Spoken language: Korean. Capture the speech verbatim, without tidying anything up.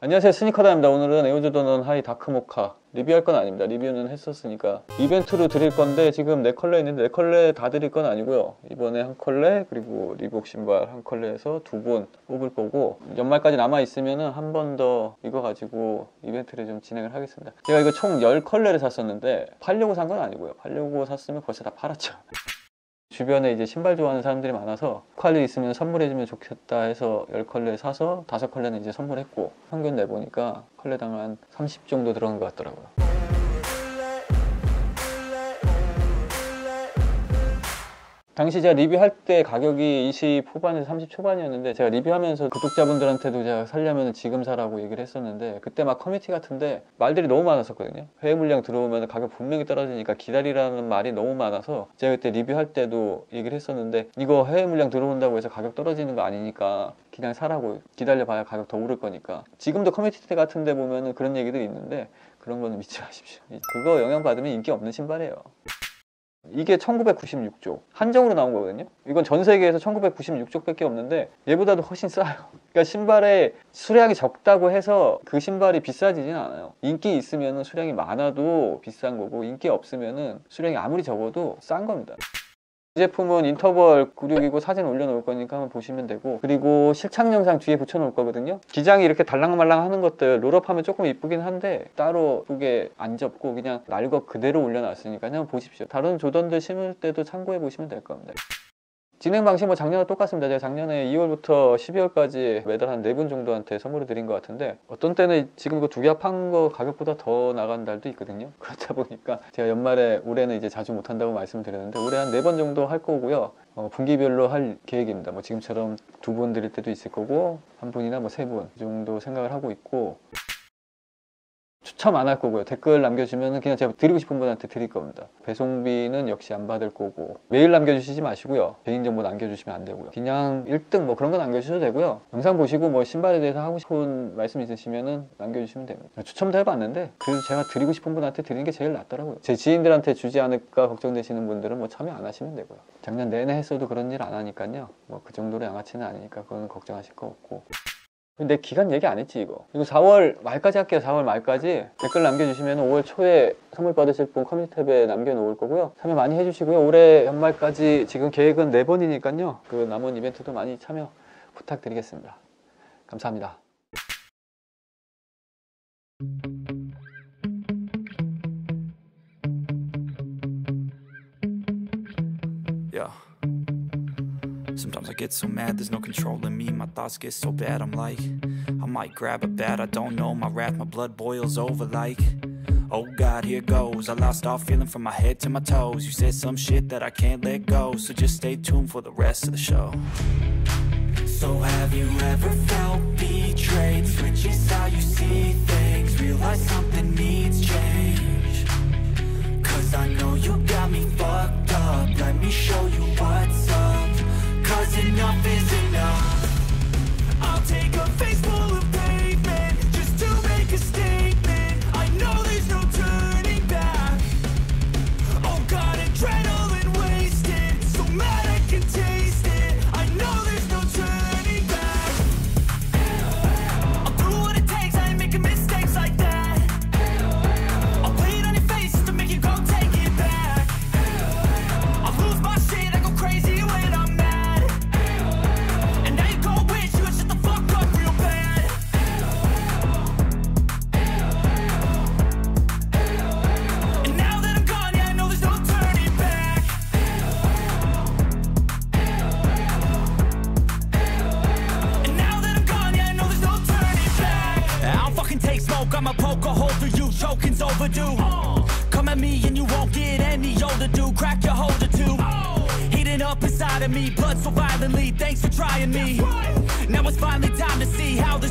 안녕하세요, 스니커다입니다. 오늘은 에어조던 하이 다크모카 리뷰할 건 아닙니다. 리뷰는 했었으니까 이벤트로 드릴 건데, 지금 네 컬러 있는데 네 컬러 다 드릴 건 아니고요. 이번에 한 컬러, 그리고 리복 신발 한 컬러에서 두 분 뽑을 거고, 연말까지 남아 있으면은 한 번 더 이거 가지고 이벤트를 좀 진행을 하겠습니다. 제가 이거 총 십 컬러를 샀었는데 팔려고 산 건 아니고요. 팔려고 샀으면 벌써 다 팔았죠. 주변에 이제 신발 좋아하는 사람들이 많아서 컬러 있으면 선물해주면 좋겠다 해서 십 컬러 사서 다섯 컬러는 이제 선물했고, 평균 내보니까 컬러당 한 삼십 정도 들어간 것 같더라고요. 당시 제가 리뷰할 때 가격이 이십 후반에서 삼십 초반이었는데, 제가 리뷰하면서 구독자분들한테도 제가 살려면 지금 사라고 얘기를 했었는데, 그때 막 커뮤니티 같은데 말들이 너무 많았었거든요. 해외 물량 들어오면 가격 분명히 떨어지니까 기다리라는 말이 너무 많아서 제가 그때 리뷰할 때도 얘기를 했었는데, 이거 해외 물량 들어온다고 해서 가격 떨어지는 거 아니니까 그냥 사라고, 기다려봐야 가격 더 오를 거니까. 지금도 커뮤니티 같은 데 보면은 그런 얘기들이 있는데 그런 거는 믿지 마십시오. 그거 영향받으면 인기 없는 신발이에요. 이게 천구백구십육 쪽 한정으로 나온 거거든요. 이건 전 세계에서 천구백구십육 쪽밖에 없는데 얘보다도 훨씬 싸요. 그러니까 신발에 수량이 적다고 해서 그 신발이 비싸지진 않아요. 인기 있으면 수량이 많아도 비싼 거고, 인기 없으면 수량이 아무리 적어도 싼 겁니다. 이 제품은 인터벌 구십육이고 사진 올려놓을 거니까 한번 보시면 되고, 그리고 실착 영상 뒤에 붙여놓을 거거든요. 기장이 이렇게 달랑말랑 하는 것들 롤업하면 조금 이쁘긴 한데 따로 예쁘게 안 접고 그냥 날 것 그대로 올려놨으니까 그냥 보십시오. 다른 조던들 신을 때도 참고해 보시면 될 겁니다. 진행 방식 뭐 작년과 똑같습니다. 제가 작년에 이월부터 십이월까지 매달 한 네 분 정도한테 선물을 드린 것 같은데, 어떤 때는 지금 이거 두 개 합한 거 가격보다 더 나간 달도 있거든요. 그렇다 보니까 제가 연말에, 올해는 이제 자주 못 한다고 말씀을 드렸는데 올해 한 네 번 정도 할 거고요. 어, 분기별로 할 계획입니다. 뭐 지금처럼 두 분 드릴 때도 있을 거고, 한 분이나 뭐 세 분 정도 생각을 하고 있고, 추첨 안 할 거고요. 댓글 남겨주시면 그냥 제가 드리고 싶은 분한테 드릴 겁니다. 배송비는 역시 안 받을 거고, 메일 남겨주시지 마시고요. 개인정보 남겨주시면 안 되고요. 그냥 일 등 뭐 그런 거 남겨주셔도 되고요. 영상 보시고 뭐 신발에 대해서 하고 싶은 말씀 있으시면 남겨주시면 됩니다. 추첨도 해봤는데 그래도 제가 드리고 싶은 분한테 드리는 게 제일 낫더라고요. 제 지인들한테 주지 않을까 걱정되시는 분들은 뭐 참여 안 하시면 되고요. 작년 내내 했어도 그런 일 안 하니까요. 뭐 그 정도로 양아치는 아니니까 그건 걱정하실 거 없고. 근데 기간 얘기 안 했지 이거. 이거 사월 말까지 할게요. 사월 말까지 댓글 남겨주시면 오월 초에 선물 받으실 분 커뮤니티 탭에 남겨놓을 거고요. 참여 많이 해주시고요. 올해 연말까지 지금 계획은 네 번이니까요. 그 남은 이벤트도 많이 참여 부탁드리겠습니다. 감사합니다. Yeah. Sometimes I get so mad, there's no controlling me. My thoughts get so bad, I'm like, I might grab a bat, I don't know. My wrath, my blood boils over like, oh God, here goes. I lost all feeling from my head to my toes. You said some shit that I can't let go, so just stay tuned for the rest of the show. So have you ever felt betrayed? Switches how you see things, realize something needs change. Cause I know you got me fucked up, let me show you what's up. Cause enough is enough. I'll take a face full of pavement just to make a statement. I know there's no turning back. Oh God, adrenaline wasted, so mad I can taste it. I know there's no turning back. I'll do what it takes, I ain't making mistakes like that. I'll play it on your face to make you go take it back. I'll lose my shit, I go crazy when I'm mad. I'ma poke a hole through you, choking's overdue. Come at me and you won't get any older, dude. Crack your holder too. Heating up inside of me, blood so violently. Thanks for trying me. Now it's finally time to see how the